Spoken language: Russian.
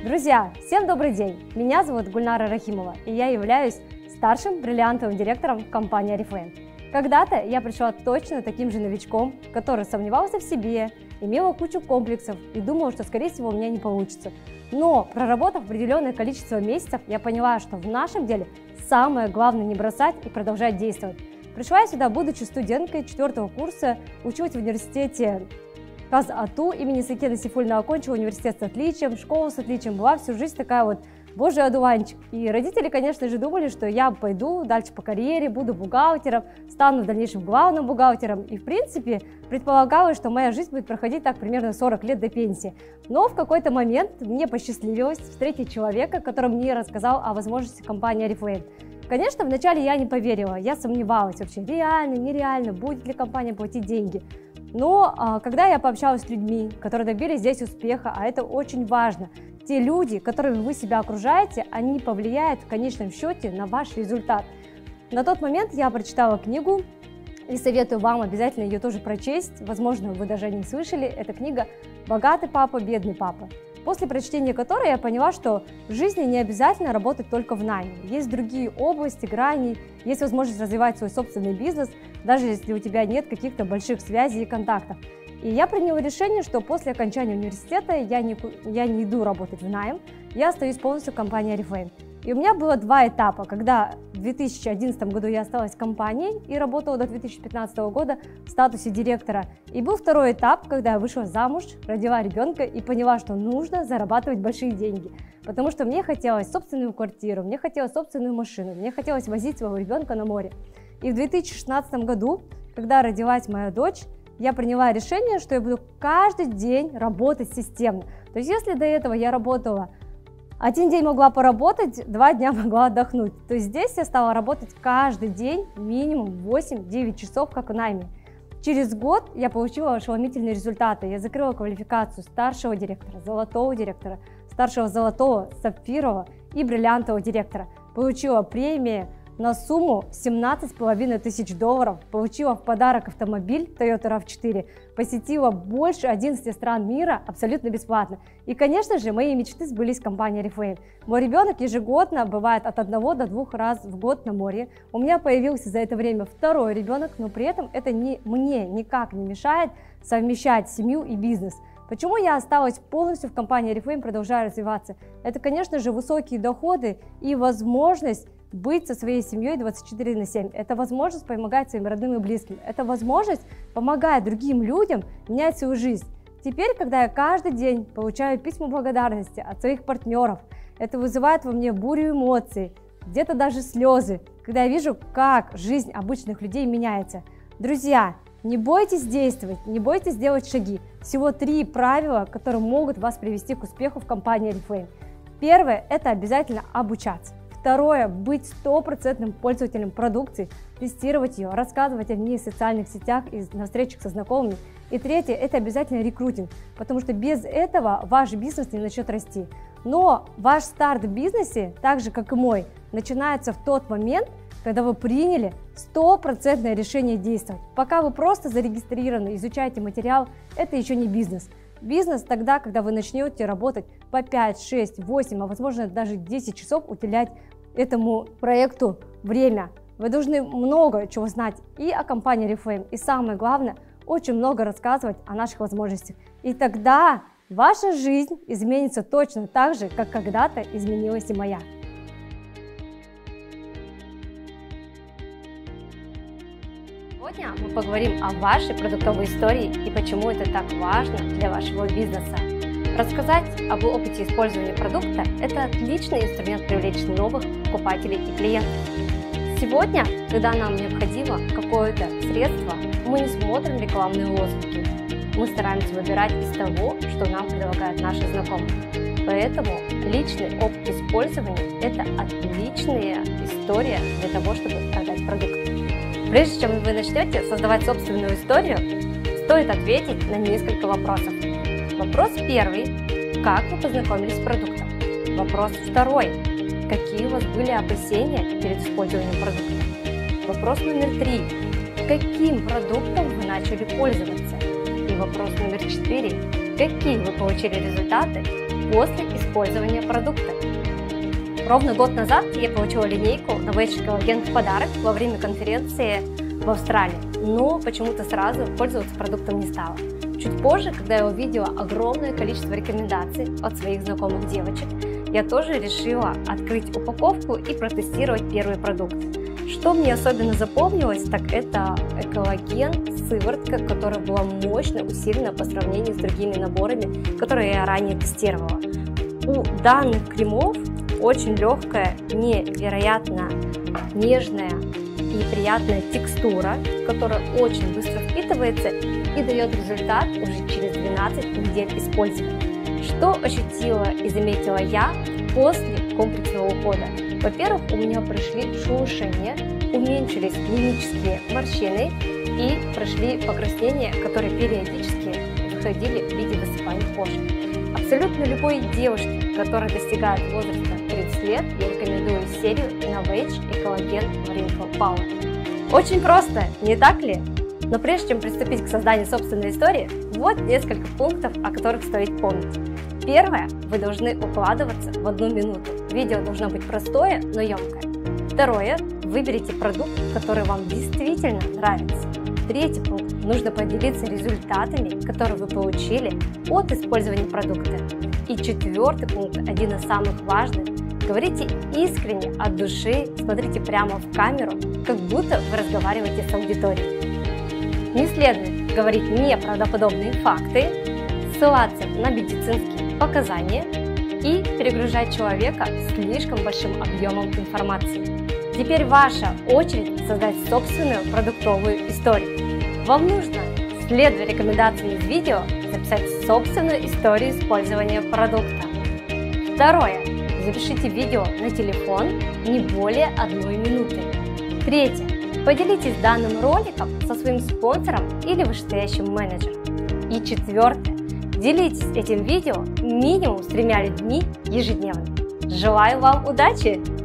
Друзья, всем добрый день! Меня зовут Гульнара Рахимова, и я являюсь старшим бриллиантовым директором в компании Oriflame. Когда-то я пришла точно таким же новичком, который сомневался в себе, имела кучу комплексов и думала, что, скорее всего, у меня не получится. Но, проработав определенное количество месяцев, я поняла, что в нашем деле самое главное не бросать и продолжать действовать. Пришла я сюда, будучи студенткой 4-го курса, училась в университете КазАТУ имени Сакена Сейфуллина, окончила университет с отличием, школу с отличием, была всю жизнь такая вот божий одуванчик. И родители, конечно же, думали, что я пойду дальше по карьере, буду бухгалтером, стану в дальнейшем главным бухгалтером. И, в принципе, предполагалось, что моя жизнь будет проходить так примерно 40 лет до пенсии. Но в какой-то момент мне посчастливилось встретить человека, который мне рассказал о возможности компании Oriflame. Конечно, вначале я не поверила, я сомневалась вообще, реально, нереально, будет ли компания платить деньги. Но когда я пообщалась с людьми, которые добились здесь успеха, а это очень важно, те люди, которыми вы себя окружаете, они повлияют в конечном счете на ваш результат. На тот момент я прочитала книгу и советую вам обязательно ее тоже прочесть, возможно, вы даже не слышали, это книга «Богатый папа, бедный папа», после прочтения которой я поняла, что в жизни не обязательно работать только в найме. Есть другие области, грани, есть возможность развивать свой собственный бизнес, даже если у тебя нет каких-то больших связей и контактов. И я приняла решение, что после окончания университета я не иду работать в найм, я остаюсь полностью в компании Oriflame. И у меня было два этапа, когда в 2011 году я осталась в компании и работала до 2015 года в статусе директора. И был второй этап, когда я вышла замуж, родила ребенка и поняла, что нужно зарабатывать большие деньги. Потому что мне хотелось собственную квартиру, мне хотелось собственную машину, мне хотелось возить своего ребенка на море. И в 2016 году, когда родилась моя дочь, я приняла решение, что я буду каждый день работать системно. То есть если до этого я работала один день могла поработать, 2 дня могла отдохнуть. То есть здесь я стала работать каждый день минимум 8-9 часов, как в найме. Через год я получила ошеломительные результаты. Я закрыла квалификацию старшего директора, золотого директора, старшего золотого, сапфирового и бриллиантового директора. Получила премии на сумму $17 500, получила в подарок автомобиль Toyota RAV4, посетила больше 11 стран мира абсолютно бесплатно. И, конечно же, мои мечты сбылись в компании Oriflame. Мой ребенок ежегодно бывает от 1 до 2 раз в год на море. У меня появился за это время второй ребенок, но при этом это мне никак не мешает совмещать семью и бизнес. Почему я осталась полностью в компании Oriflame, продолжая развиваться? Это, конечно же, высокие доходы и возможность быть со своей семьей 24/7. Это возможность помогать своим родным и близким. Это возможность помогать другим людям менять свою жизнь. Теперь, когда я каждый день получаю письма благодарности от своих партнеров, это вызывает во мне бурю эмоций, где-то даже слезы, когда я вижу, как жизнь обычных людей меняется. Друзья, не бойтесь действовать, не бойтесь делать шаги. Всего 3 правила, которые могут вас привести к успеху в компании Oriflame. Первое – это обязательно обучаться. Второе – быть стопроцентным пользователем продукции, тестировать ее, рассказывать о ней в социальных сетях и на встречах со знакомыми. И третье – это обязательно рекрутинг, потому что без этого ваш бизнес не начнет расти. Но ваш старт в бизнесе, так же как и мой, начинается в тот момент, когда вы приняли стопроцентное решение действовать. Пока вы просто зарегистрированы, изучаете материал, это еще не бизнес. Бизнес тогда, когда вы начнете работать по 5, 6, 8, а возможно даже 10 часов уделять этому проекту время. Вы должны много чего знать и о компании Oriflame, и самое главное, очень много рассказывать о наших возможностях. И тогда ваша жизнь изменится точно так же, как когда-то изменилась и моя. Сегодня мы поговорим о вашей продуктовой истории и почему это так важно для вашего бизнеса. Рассказать об опыте использования продукта – это отличный инструмент привлечь новых покупателей и клиентов. Сегодня, когда нам необходимо какое-то средство, мы не смотрим рекламные лозунги. Мы стараемся выбирать из того, что нам предлагают наши знакомые. Поэтому личный опыт использования – это отличная история для того, чтобы продать продукт. Прежде чем вы начнете создавать собственную историю, стоит ответить на несколько вопросов. Вопрос первый – как вы познакомились с продуктом? Вопрос второй – какие у вас были опасения перед использованием продукта? Вопрос номер 3 – каким продуктом вы начали пользоваться? И вопрос номер 4 какие вы получили результаты после использования продукта. Ровно год назад я получила линейку Novage Collagen в подарок во время конференции в Австралии, но почему-то сразу пользоваться продуктом не стала. Чуть позже, когда я увидела огромное количество рекомендаций от своих знакомых девочек, я тоже решила открыть упаковку и протестировать первый продукт. Что мне особенно запомнилось, так это коллаген, сыворотка, которая была мощно усилена по сравнению с другими наборами, которые я ранее тестировала. У данных кремов очень легкая, невероятно нежная и приятная текстура, которая очень быстро впитывается и дает результат уже через 12 недель использования. Что ощутила и заметила я после комплексного ухода? Во-первых, у меня прошли шелушения, уменьшились клинические морщины и прошли покраснения, которые периодически выходили в виде высыпаний кожи. Абсолютно любой девушке, которая достигает возраста 30 лет, я рекомендую серию Novage и Collagen Wrinkle Power. Очень просто, не так ли? Но прежде чем приступить к созданию собственной истории, вот несколько пунктов, о которых стоит помнить. Первое, вы должны укладываться в 1 минуту. Видео должно быть простое, но емкое. Второе, выберите продукт, который вам действительно нравится. Третий пункт, нужно поделиться результатами, которые вы получили от использования продукта. И четвертый пункт, один из самых важных, говорите искренне, от души, смотрите прямо в камеру, как будто вы разговариваете с аудиторией. Не следует говорить неправдоподобные факты, ссылаться на медицинские показания и перегружать человека слишком большим объемом информации. Теперь ваша очередь создать собственную продуктовую историю. Вам нужно, следуя рекомендациям из видео, записать собственную историю использования продукта. Второе. Запишите видео на телефон не более 1 минуты. Третье. Поделитесь данным роликом со своим спонсором или вышестоящим менеджером. И четвертое. Делитесь этим видео минимум с 3 людьми ежедневно. Желаю вам удачи!